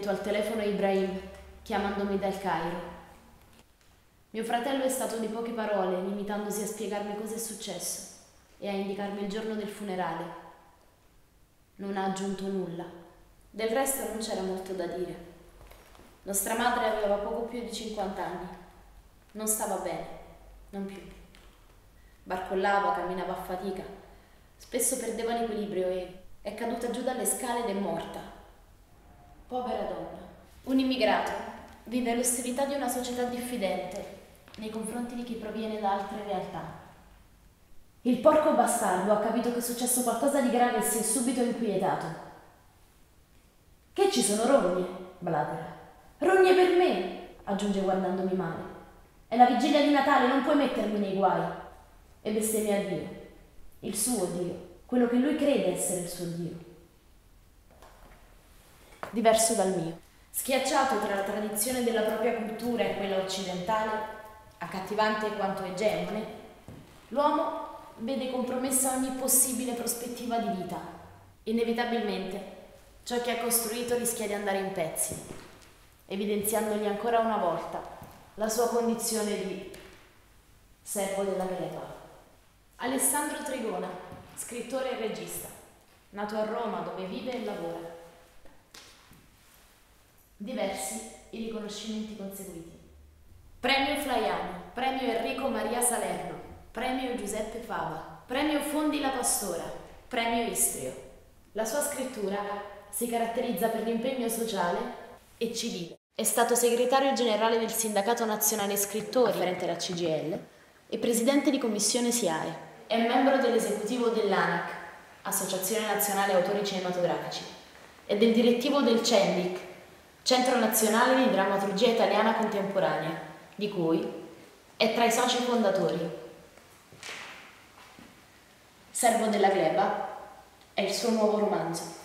subito al telefono Ibrahim, chiamandomi dal Cairo. Mio fratello è stato di poche parole, limitandosi a spiegarmi cosa è successo e a indicarmi il giorno del funerale. Non ha aggiunto nulla. Del resto non c'era molto da dire. Nostra madre aveva poco più di 50 anni. Non stava bene, non più. Barcollava, camminava a fatica. Spesso perdeva l'equilibrio e è caduta giù dalle scale ed è morta. Povera donna. Un immigrato vive l'ostilità di una società diffidente nei confronti di chi proviene da altre realtà. Il porco bastardo ha capito che è successo qualcosa di grave e si è subito inquietato. Che ci sono rogne? Bladera. Rogne per me, aggiunge guardandomi male. È la vigilia di Natale, non puoi mettermi nei guai. E bestemmia Dio, il suo Dio, quello che lui crede essere il suo Dio. Diverso dal mio. Schiacciato tra la tradizione della propria cultura e quella occidentale, accattivante quanto egemone, l'uomo vede compromessa ogni possibile prospettiva di vita. Inevitabilmente, ciò che ha costruito rischia di andare in pezzi, evidenziandogli ancora una volta la sua condizione di servo della gleba. Alessandro Trigona, scrittore e regista, nato a Roma dove vive e lavora. Diversi i riconoscimenti conseguiti. Premio Flaiano, Premio Enrico Maria Salerno, Premio Giuseppe Fava, Premio Fondi la Pastora, Premio Istrio. La sua scrittura si caratterizza per l'impegno sociale e civile. È stato segretario generale del Sindacato Nazionale Scrittori, afferente alla CGIL, e presidente di commissione SIAE. È membro dell'esecutivo dell'ANAC, Associazione Nazionale Autori Cinematografici, e del direttivo del CENDIC, Centro Nazionale di Drammaturgia Italiana Contemporanea, di cui è tra i soci fondatori. Servo della gleba è il suo nuovo romanzo.